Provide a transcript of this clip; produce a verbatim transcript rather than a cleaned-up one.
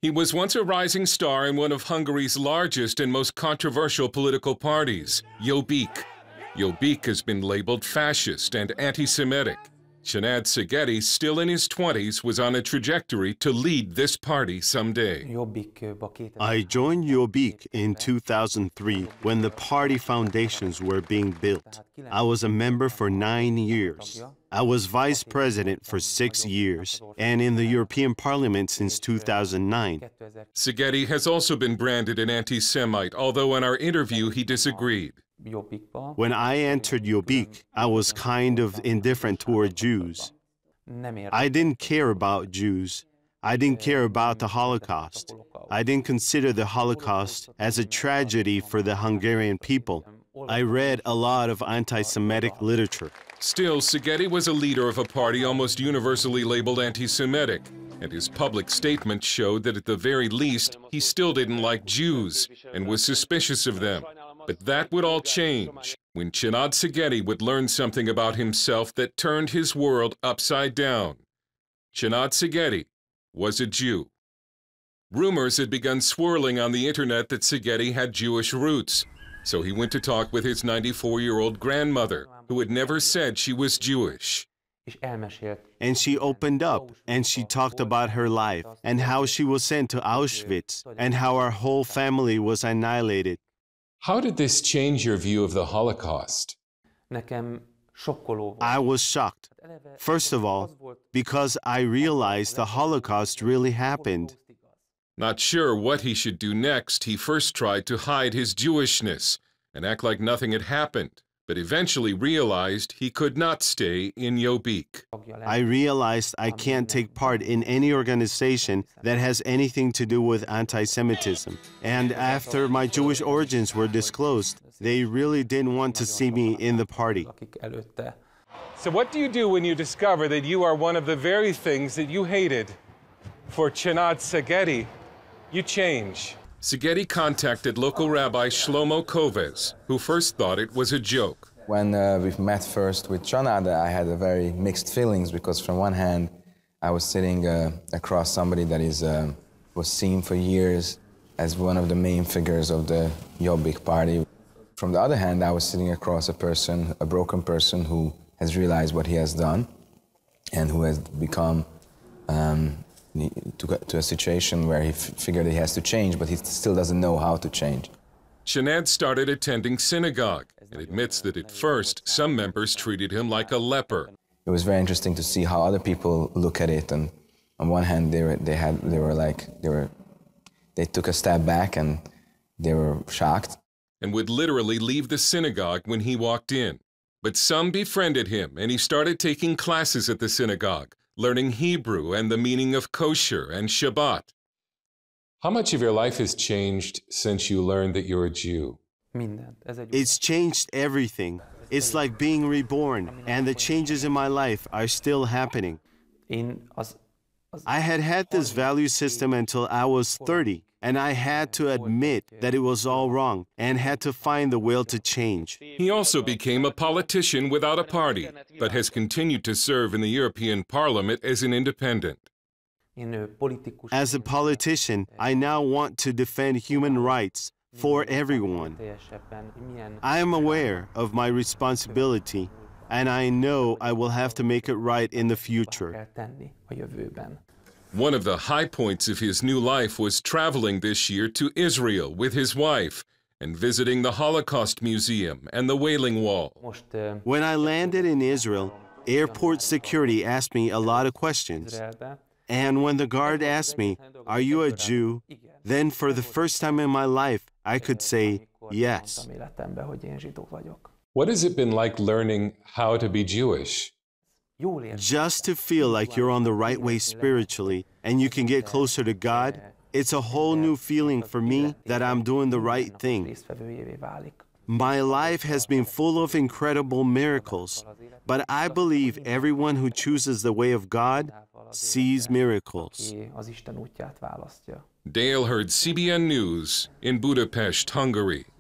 He was once a rising star in one of Hungary's largest and most controversial political parties, Jobbik. Jobbik has been labeled fascist and anti-Semitic. Csanád Szegedy, still in his twenties, was on a trajectory to lead this party someday. I joined Jobbik in two thousand three when the party foundations were being built. I was a member for nine years. I was vice president for six years and in the European Parliament since two thousand nine. Szegedy has also been branded an anti-Semite, although in our interview he disagreed. When I entered Jobbik, I was kind of indifferent toward Jews. I didn't care about Jews. I didn't care about the Holocaust. I didn't consider the Holocaust as a tragedy for the Hungarian people. I read a lot of anti-Semitic literature. Still, Szegedy was a leader of a party almost universally labeled anti-Semitic, and his public statements showed that at the very least, he still didn't like Jews and was suspicious of them. But that would all change when Csanád Szegedy would learn something about himself that turned his world upside down. Csanád Szegedy was a Jew. Rumors had begun swirling on the internet that Szegedy had Jewish roots, so he went to talk with his ninety-four-year-old grandmother, who had never said she was Jewish. And she opened up, and she talked about her life, and how she was sent to Auschwitz, and how our whole family was annihilated. How did this change your view of the Holocaust? I was shocked. First of all, because I realized the Holocaust really happened. Not sure what he should do next, he first tried to hide his Jewishness and act like nothing had happened, but eventually realized he could not stay in Jobbik. I realized I can't take part in any organization that has anything to do with anti-Semitism. And after my Jewish origins were disclosed, they really didn't want to see me in the party. So what do you do when you discover that you are one of the very things that you hated? For Csanád Szegedy, you change. Szegedy contacted local rabbi Shlomo Koves, who first thought it was a joke. When uh, we met first with Csanád, I had a very mixed feelings because from one hand, I was sitting uh, across somebody that is, uh, was seen for years as one of the main figures of the Jobbik party. From the other hand, I was sitting across a person, a broken person who has realized what he has done and who has become um, To, to a situation where he f figured he has to change, but he still doesn't know how to change. Csanád started attending synagogue and admits that at first some members treated him like a leper. It was very interesting to see how other people look at it, and on one hand they were they had they were like they were they took a step back and they were shocked and would literally leave the synagogue when he walked in. But some befriended him and he started taking classes at the synagogue, learning Hebrew and the meaning of kosher and Shabbat. How much of your life has changed since you learned that you're a Jew? It's changed everything. It's like being reborn, and the changes in my life are still happening. I had had this value system until I was thirty, and I had to admit that it was all wrong and had to find the will to change. He also became a politician without a party, but has continued to serve in the European Parliament as an independent. As a politician, I now want to defend human rights for everyone. I am aware of my responsibility, and I know I will have to make it right in the future. One of the high points of his new life was traveling this year to Israel with his wife and visiting the Holocaust Museum and the Wailing Wall. When I landed in Israel, airport security asked me a lot of questions. And when the guard asked me, "Are you a Jew?" then for the first time in my life, I could say yes. What has it been like learning how to be Jewish? Just to feel like you're on the right way spiritually and you can get closer to God, it's a whole new feeling for me that I'm doing the right thing. My life has been full of incredible miracles, but I believe everyone who chooses the way of God sees miracles. Dale heard C B N News in Budapest, Hungary.